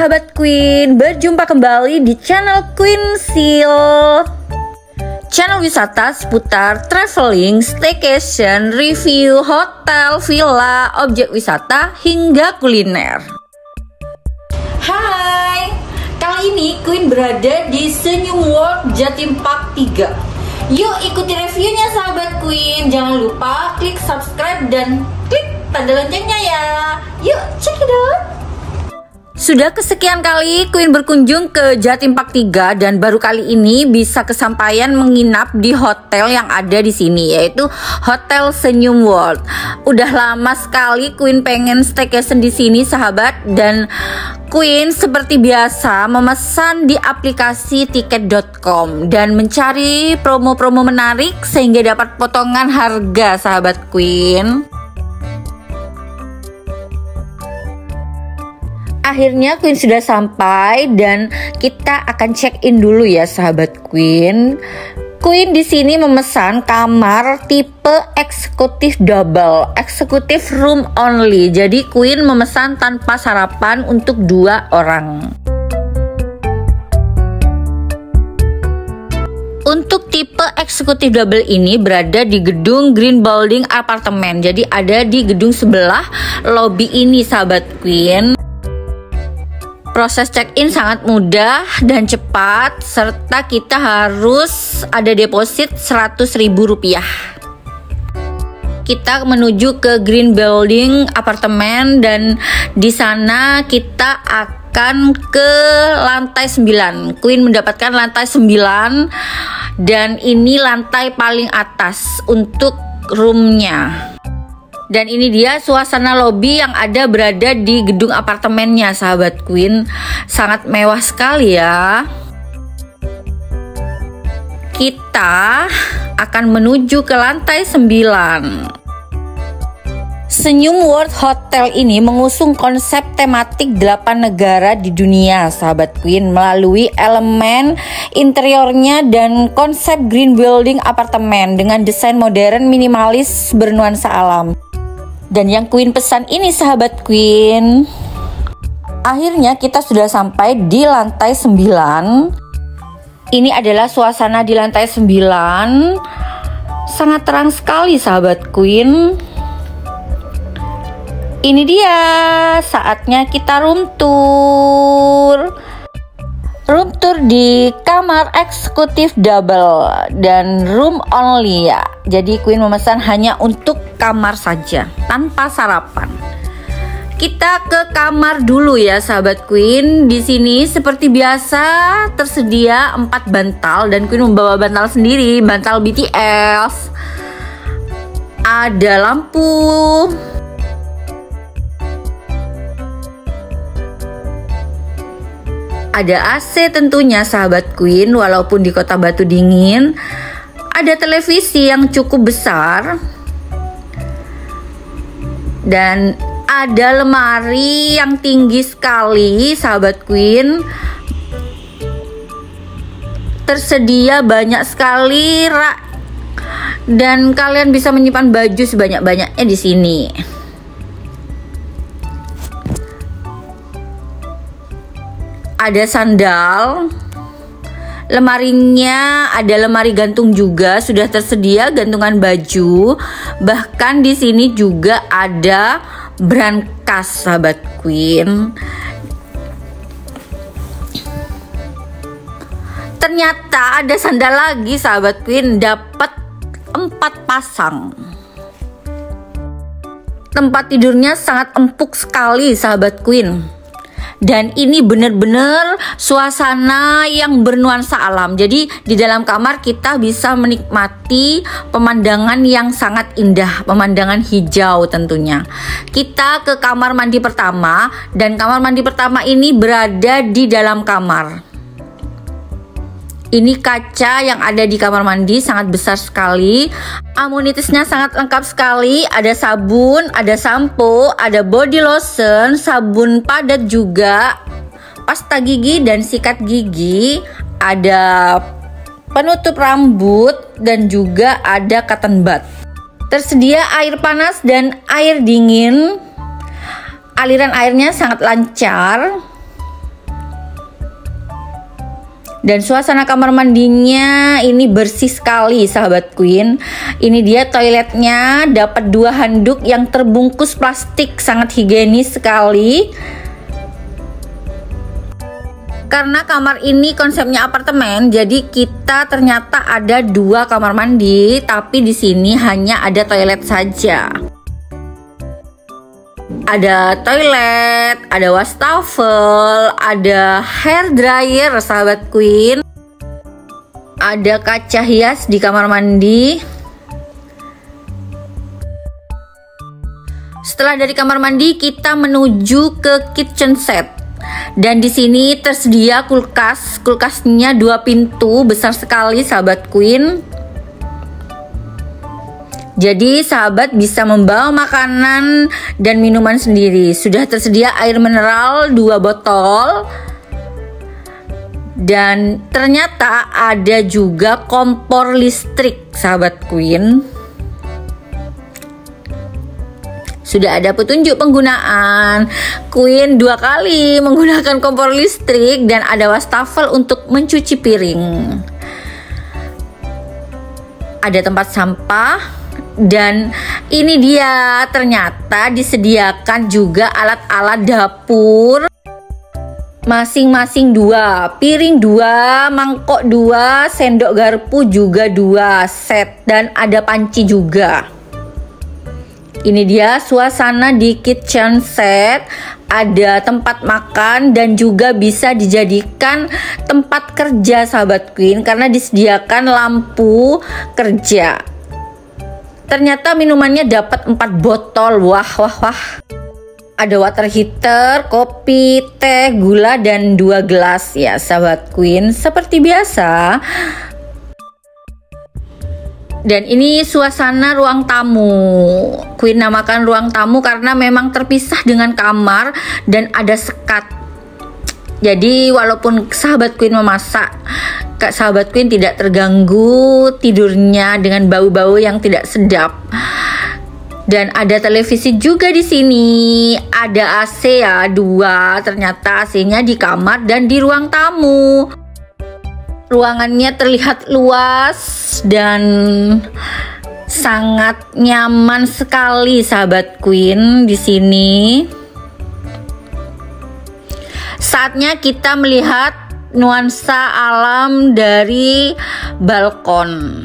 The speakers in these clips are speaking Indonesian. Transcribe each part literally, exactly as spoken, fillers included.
sahabat Queen, berjumpa kembali di channel Queen Seal, channel wisata seputar traveling, staycation, review, hotel, villa, objek wisata, hingga kuliner. Hai, kali ini Queen berada di Senyum World Jatim Park tiga. Yuk ikuti reviewnya sahabat Queen. Jangan lupa klik subscribe dan klik tanda loncengnya ya. Yuk check it out. Sudah kesekian kali Queen berkunjung ke Jatim Park tiga dan baru kali ini bisa kesampaian menginap di hotel yang ada di sini, yaitu Hotel Senyum World. Udah lama sekali Queen pengen staycation di sini sahabat, dan Queen seperti biasa memesan di aplikasi tiket dot com dan mencari promo-promo menarik sehingga dapat potongan harga sahabat Queen. Akhirnya Queen sudah sampai dan kita akan check in dulu ya sahabat Queen. Queen di sini memesan kamar tipe eksekutif double, eksekutif room only. Jadi Queen memesan tanpa sarapan untuk dua orang. Untuk tipe eksekutif double ini berada di gedung Green Building Apartemen. Jadi ada di gedung sebelah lobby ini sahabat Queen. Proses check-in sangat mudah dan cepat, serta kita harus ada deposit seratus ribu rupiah. Kita menuju ke Green Building Apartemen dan di sana kita akan ke lantai sembilan. Queen mendapatkan lantai sembilan dan ini lantai paling atas untuk roomnya. Dan ini dia suasana lobi yang ada berada di gedung apartemennya sahabat Queen. Sangat mewah sekali ya. Kita akan menuju ke lantai sembilan. Senyum World Hotel ini mengusung konsep tematik delapan negara di dunia sahabat Queen melalui elemen interiornya dan konsep green building apartemen dengan desain modern minimalis bernuansa alam. Dan yang Queen pesan ini sahabat Queen. Akhirnya kita sudah sampai di lantai sembilan. Ini adalah suasana di lantai sembilan. Sangat terang sekali sahabat Queen. Ini dia saatnya kita room tour. Room tour di kamar eksekutif double dan room only ya. Jadi Queen memesan hanya untuk kamar saja tanpa sarapan. Kita ke kamar dulu ya sahabat Queen. Di sini seperti biasa tersedia empat bantal dan Queen membawa bantal sendiri, bantal B T S. Ada lampu. Ada A C tentunya sahabat Queen walaupun di kota batu dingin. Ada televisi yang cukup besar. Dan ada lemari yang tinggi sekali sahabat Queen. Tersedia banyak sekali rak. Dan kalian bisa menyimpan baju sebanyak-banyaknya di sini. Ada sandal, lemarinya ada lemari gantung juga, sudah tersedia gantungan baju. Bahkan di sini juga ada brankas sahabat Queen. Ternyata ada sandal lagi sahabat Queen, dapat empat pasang. Tempat tidurnya sangat empuk sekali sahabat Queen. Dan ini benar-benar suasana yang bernuansa alam. Jadi di dalam kamar kita bisa menikmati pemandangan yang sangat indah, pemandangan hijau tentunya. Kita ke kamar mandi pertama dan kamar mandi pertama ini berada di dalam kamar. Ini kaca yang ada di kamar mandi sangat besar sekali. Amenitasnya sangat lengkap sekali. Ada sabun, ada sampo, ada body lotion, sabun padat juga, pasta gigi dan sikat gigi, ada penutup rambut dan juga ada cotton bud. Tersedia air panas dan air dingin. Aliran airnya sangat lancar. Dan suasana kamar mandinya ini bersih sekali sahabat Queen. Ini dia toiletnya, dapat dua handuk yang terbungkus plastik, sangat higienis sekali. Karena kamar ini konsepnya apartemen, jadi kita ternyata ada dua kamar mandi, tapi di sini hanya ada toilet saja. Ada toilet, ada wastafel, ada hair dryer sahabat Queen. Ada kaca hias di kamar mandi. Setelah dari kamar mandi kita menuju ke kitchen set. Dan di sini tersedia kulkas. Kulkasnya dua pintu, besar sekali sahabat Queen. Jadi sahabat bisa membawa makanan dan minuman sendiri. Sudah tersedia air mineral dua botol. Dan ternyata ada juga kompor listrik sahabat Queen. Sudah ada petunjuk penggunaan. Queen dua kali menggunakan kompor listrik dan ada wastafel untuk mencuci piring. Ada tempat sampah. Dan ini dia, ternyata disediakan juga alat-alat dapur masing-masing dua, piring dua, mangkok dua, sendok garpu juga dua set, dan ada panci juga. Ini dia suasana di kitchen set. Ada tempat makan dan juga bisa dijadikan tempat kerja sahabat Queen karena disediakan lampu kerja. Ternyata minumannya dapat empat botol. Wah wah wah. Ada water heater, kopi, teh, gula, dan dua gelas ya sahabat Queen, seperti biasa. Dan ini suasana ruang tamu. Queen namakan ruang tamu karena memang terpisah dengan kamar dan ada sekat. Jadi walaupun sahabat Queen memasak, sahabat Queen tidak terganggu tidurnya dengan bau-bau yang tidak sedap. Dan ada televisi juga di sini. Ada A C ya, dua. Ternyata A C-nya di kamar dan di ruang tamu. Ruangannya terlihat luas dan sangat nyaman sekali sahabat Queen di sini. Saatnya kita melihat nuansa alam dari balkon.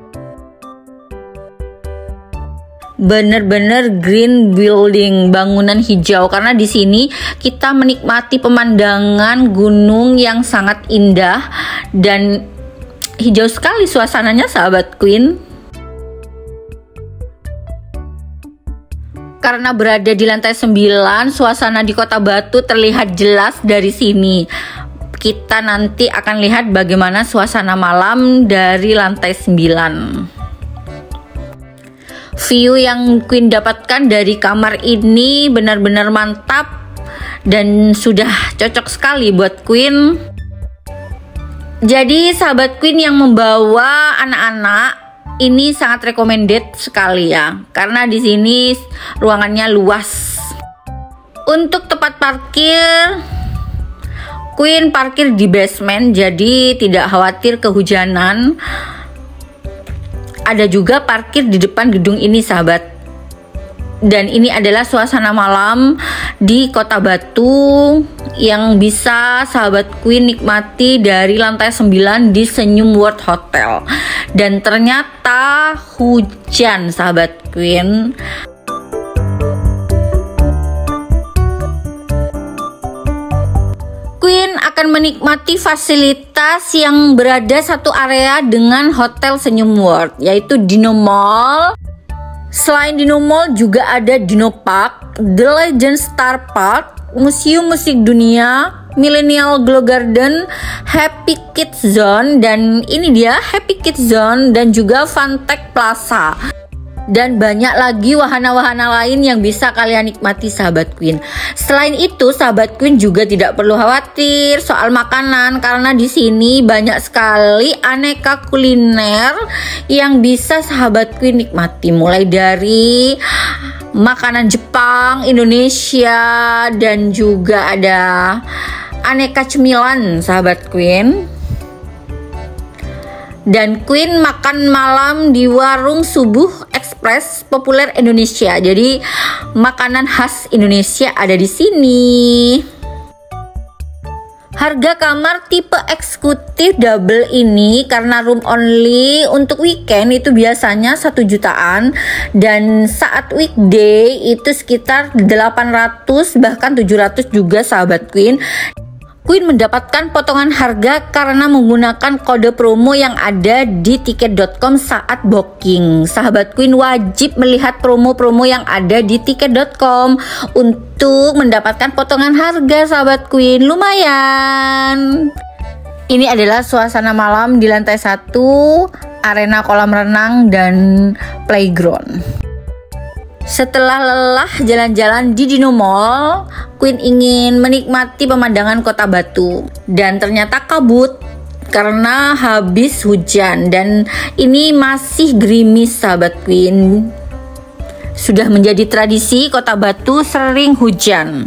Bener-bener green building, bangunan hijau, karena di sini kita menikmati pemandangan gunung yang sangat indah dan hijau sekali suasananya sahabat Queen. Karena berada di lantai sembilan, suasana di Kota Batu terlihat jelas dari sini. Kita nanti akan lihat bagaimana suasana malam dari lantai sembilan. View yang Queen dapatkan dari kamar ini benar-benar mantap dan sudah cocok sekali buat Queen. Jadi sahabat Queen yang membawa anak-anak ini sangat recommended sekali ya, karena di sini ruangannya luas. Untuk tempat parkir, Queen parkir di basement, jadi tidak khawatir kehujanan. Ada juga parkir di depan gedung ini sahabat. Dan ini adalah suasana malam di Kota Batu yang bisa sahabat Queen nikmati dari lantai sembilan di Senyum World Hotel. Dan ternyata hujan sahabat Queen. Queen akan menikmati fasilitas yang berada satu area dengan Hotel Senyum World, yaitu Dino Mall. Selain Dino Mall juga ada Dino Park, The Legend Star Park, Museum Musik Dunia, Millennial Glow Garden, Happy Kids Zone, dan ini dia Happy Kids Zone, dan juga Funtech Plaza. Dan banyak lagi wahana-wahana lain yang bisa kalian nikmati sahabat Queen. Selain itu sahabat Queen juga tidak perlu khawatir soal makanan, karena di sini banyak sekali aneka kuliner yang bisa sahabat Queen nikmati, mulai dari makanan Jepang, Indonesia, dan juga ada aneka cemilan sahabat Queen. Dan Queen makan malam di warung Subuh Express populer Indonesia. Jadi makanan khas Indonesia ada di sini. Harga kamar tipe eksekutif double ini karena room only untuk weekend itu biasanya satu jutaan, dan saat weekday itu sekitar delapan ratus bahkan tujuh ratus juga sahabat Queen. Queen mendapatkan potongan harga karena menggunakan kode promo yang ada di tiket dot com saat booking. Sahabat Queen wajib melihat promo-promo yang ada di tiket dot com untuk mendapatkan potongan harga sahabat Queen. Lumayan. Ini adalah suasana malam di lantai satu, arena kolam renang dan playground. Setelah lelah jalan-jalan di Dino Mall, Queen ingin menikmati pemandangan Kota Batu, dan ternyata kabut karena habis hujan, dan ini masih gerimis sahabat Queen. Sudah menjadi tradisi Kota Batu sering hujan.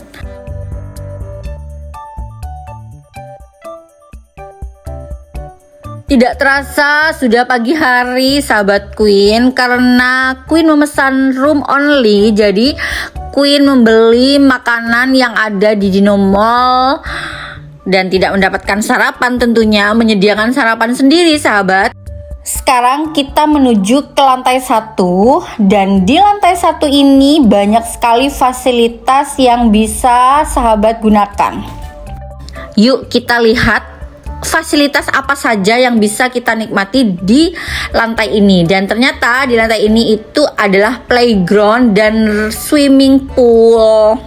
Tidak terasa sudah pagi hari sahabat Queen, karena Queen memesan room only. Jadi Queen membeli makanan yang ada di Dino Mall dan tidak mendapatkan sarapan, tentunya menyediakan sarapan sendiri sahabat. Sekarang kita menuju ke lantai satu, dan di lantai satu ini banyak sekali fasilitas yang bisa sahabat gunakan. Yuk kita lihat fasilitas apa saja yang bisa kita nikmati di lantai ini. Dan ternyata di lantai ini itu adalah playground dan swimming pool.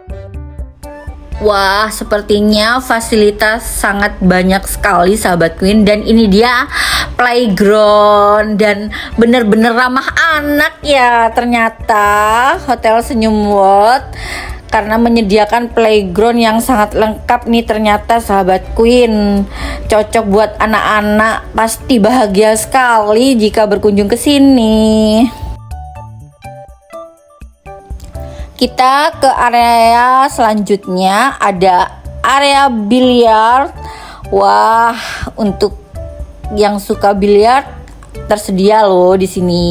Wah, sepertinya fasilitas sangat banyak sekali sahabat Queen. Dan ini dia playground, dan bener-bener ramah anak ya ternyata Hotel Senyum World, karena menyediakan playground yang sangat lengkap nih ternyata sahabat Queen. Cocok buat anak-anak, pasti bahagia sekali jika berkunjung ke sini. Kita ke area selanjutnya, ada area biliar. Wah, untuk yang suka biliar tersedia loh di sini.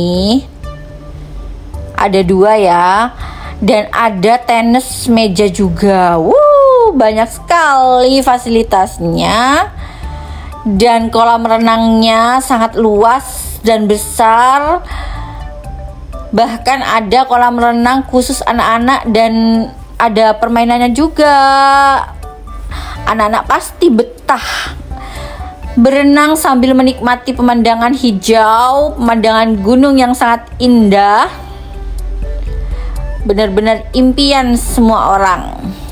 Ada dua ya. Dan ada tenis meja juga. Wuh, banyak sekali fasilitasnya. Dan kolam renangnya sangat luas dan besar. Bahkan ada kolam renang khusus anak-anak dan ada permainannya juga. Anak-anak pasti betah berenang sambil menikmati pemandangan hijau, pemandangan gunung yang sangat indah. Benar-benar impian semua orang.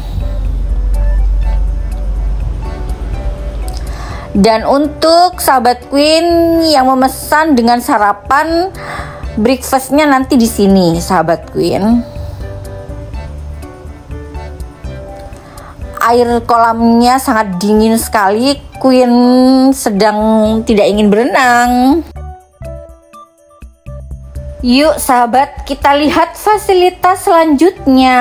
Dan untuk sahabat Queen yang memesan dengan sarapan, breakfastnya nanti di sini sahabat Queen. Air kolamnya sangat dingin sekali. Queen sedang tidak ingin berenang. Yuk sahabat, kita lihat fasilitas selanjutnya.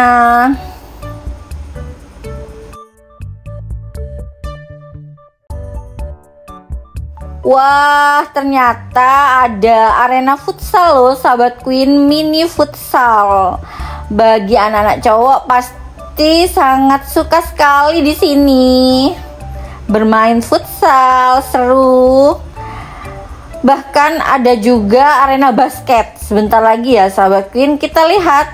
Wah, ternyata ada arena futsal loh sahabat Queen, mini futsal. Bagi anak-anak cowok pasti sangat suka sekali di sini. Bermain futsal seru. Bahkan ada juga arena basket. Sebentar lagi ya sahabat Queen, kita lihat.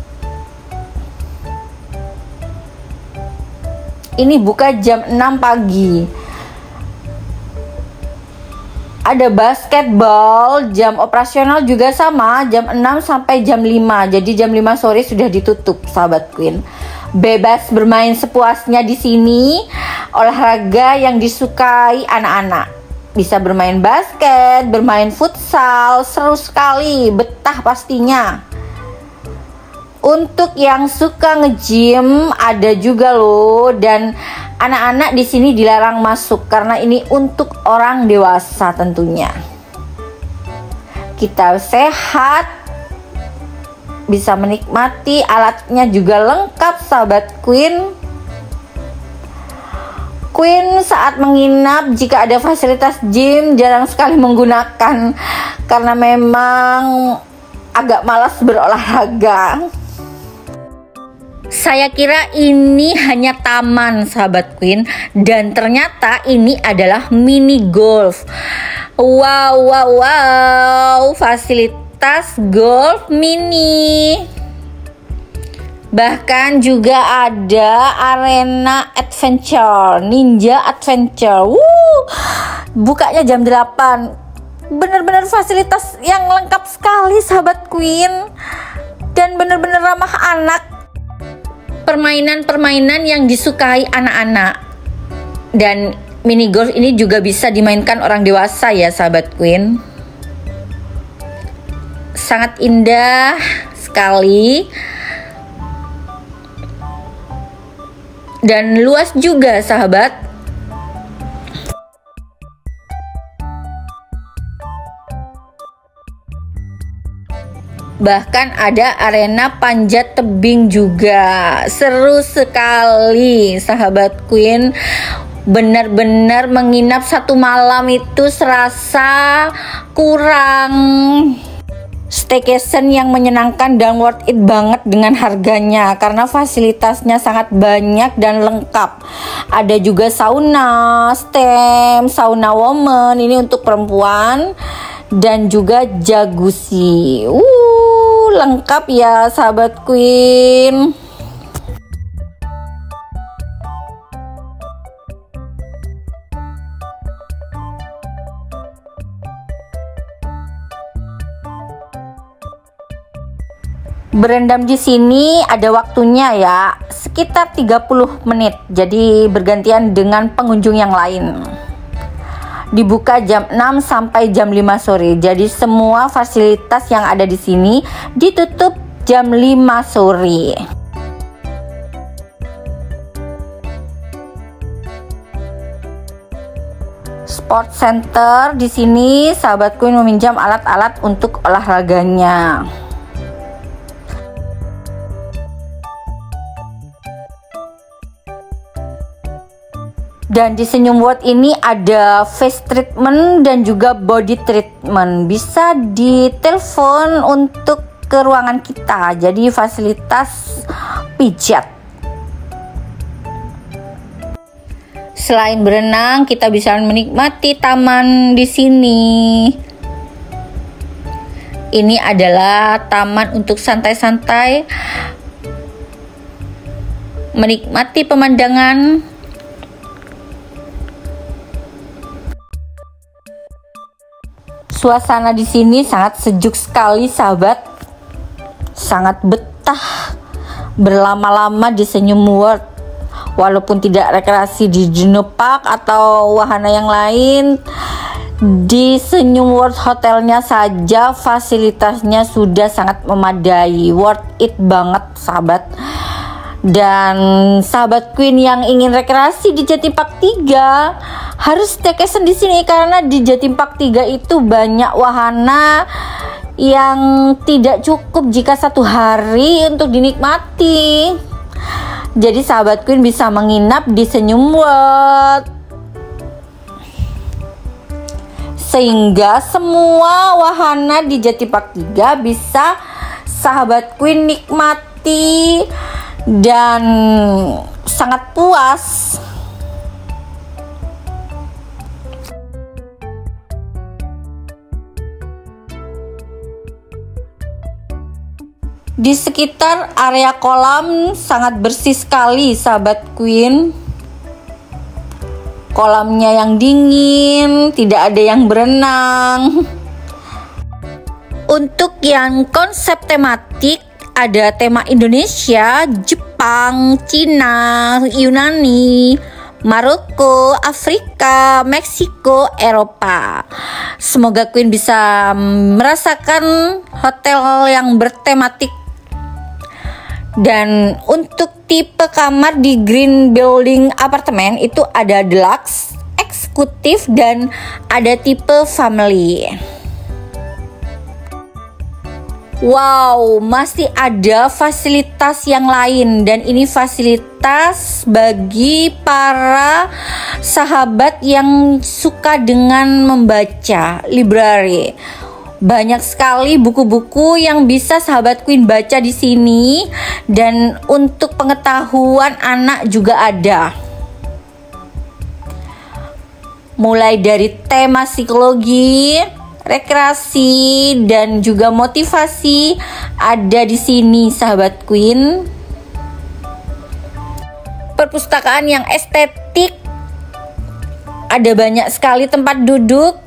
Ini buka jam enam pagi. Ada basketball, jam operasional juga sama, jam enam sampai jam lima. Jadi jam lima sore sudah ditutup sahabat Queen. Bebas bermain sepuasnya di sini. Olahraga yang disukai anak-anak. Bisa bermain basket, bermain futsal, seru sekali, betah pastinya. Untuk yang suka nge-gym ada juga loh, dan anak-anak di sini dilarang masuk karena ini untuk orang dewasa tentunya. Kita sehat, bisa menikmati, alatnya juga lengkap sahabat Queen. Queen saat menginap jika ada fasilitas gym jarang sekali menggunakan karena memang agak malas berolahraga. Saya kira ini hanya taman sahabat Queen, dan ternyata ini adalah mini golf. Wow wow wow, fasilitas golf mini. Bahkan juga ada arena adventure, ninja adventure. Wuh, bukanya jam delapan. Benar-benar fasilitas yang lengkap sekali sahabat Queen, dan benar-benar ramah anak. Permainan-permainan yang disukai anak-anak. Dan mini golf ini juga bisa dimainkan orang dewasa ya sahabat Queen. Sangat indah sekali. Dan luas juga sahabat. Bahkan ada arena panjat tebing juga. Seru sekali sahabat Queen. Benar-benar menginap satu malam itu serasa kurang. Staycation yang menyenangkan dan worth it banget dengan harganya, karena fasilitasnya sangat banyak dan lengkap. Ada juga sauna, steam, sauna woman ini untuk perempuan, dan juga jacuzzi. Uh, lengkap ya sahabat Queen. Berendam di sini ada waktunya ya, sekitar tiga puluh menit. Jadi bergantian dengan pengunjung yang lain. Dibuka jam enam sampai jam lima sore. Jadi semua fasilitas yang ada di sini ditutup jam lima sore. Sport center di sini sahabat Queen meminjam alat-alat untuk olahraganya. Dan di Senyum World ini ada face treatment dan juga body treatment. Bisa ditelepon untuk ke ruangan kita. Jadi fasilitas pijat. Selain berenang, kita bisa menikmati taman di sini. Ini adalah taman untuk santai-santai, menikmati pemandangan. Suasana di sini sangat sejuk sekali sahabat. Sangat betah berlama-lama di Senyum World. Walaupun tidak rekreasi di Juno Park atau wahana yang lain, di Senyum World hotelnya saja fasilitasnya sudah sangat memadai. Worth it banget sahabat. Dan sahabat Queen yang ingin rekreasi di Jatim Park tiga harus staycation di sini, karena di Jatim Park tiga itu banyak wahana yang tidak cukup jika satu hari untuk dinikmati. Jadi sahabat Queen bisa menginap di Senyum World, sehingga semua wahana di Jatim Park tiga bisa sahabat Queen nikmati dan sangat puas. Di sekitar area kolam sangat bersih sekali sahabat Queen. Kolamnya yang dingin, tidak ada yang berenang. Untuk yang konsep tematik, ada tema Indonesia, Jepang, Cina, Yunani, Maroko, Afrika, Meksiko, Eropa. Semoga Queen bisa merasakan hotel yang bertematik. Dan untuk tipe kamar di Green Building Apartemen itu ada deluxe, eksekutif, dan ada tipe family. Wow, masih ada fasilitas yang lain, dan ini fasilitas bagi para sahabat yang suka dengan membaca, library. Banyak sekali buku-buku yang bisa sahabat Queen baca di sini, dan untuk pengetahuan anak juga ada. Mulai dari tema psikologi, rekreasi, dan juga motivasi ada di sini sahabat Queen. Perpustakaan yang estetik, ada banyak sekali tempat duduk.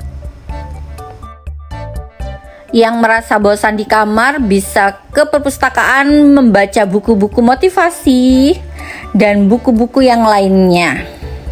Yang merasa bosan di kamar bisa ke perpustakaan membaca buku-buku motivasi dan buku-buku yang lainnya.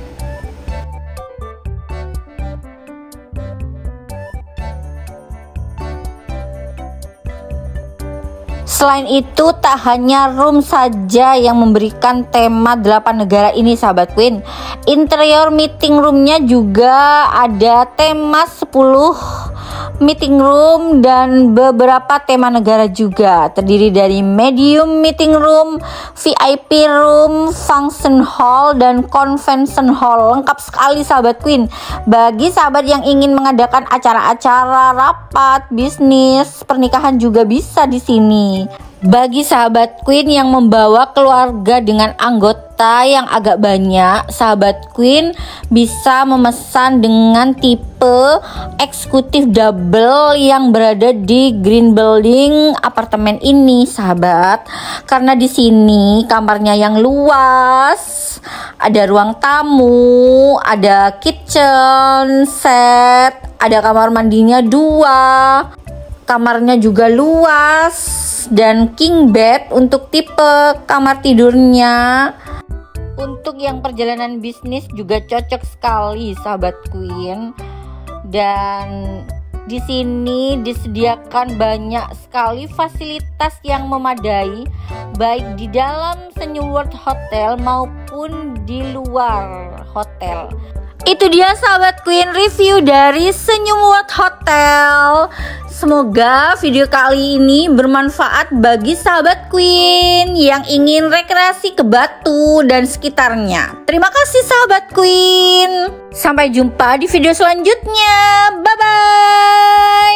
Selain itu, tak hanya room saja yang memberikan tema delapan negara ini sahabat Queen. Interior meeting roomnya juga ada tema sepuluh meeting room dan beberapa tema negara juga. Terdiri dari medium meeting room, V I P room, function hall, dan convention hall. Lengkap sekali sahabat Queen. Bagi sahabat yang ingin mengadakan acara-acara, rapat, bisnis, pernikahan juga bisa di sini. Bagi sahabat Queen yang membawa keluarga dengan anggota yang agak banyak, sahabat Queen bisa memesan dengan tipe eksekutif double yang berada di Green Building apartemen ini, sahabat. Karena di sini kamarnya yang luas, ada ruang tamu, ada kitchen set, ada kamar mandinya dua, kamarnya juga luas, dan king bed untuk tipe kamar tidurnya. Untuk yang perjalanan bisnis juga cocok sekali sahabat Queen. Dan di sini disediakan banyak sekali fasilitas yang memadai, baik di dalam Senyum World Hotel maupun di luar hotel. Itu dia sahabat Queen review dari Senyum World Hotel. Semoga video kali ini bermanfaat bagi sahabat Queen yang ingin rekreasi ke Batu dan sekitarnya. Terima kasih sahabat Queen. Sampai jumpa di video selanjutnya. Bye bye.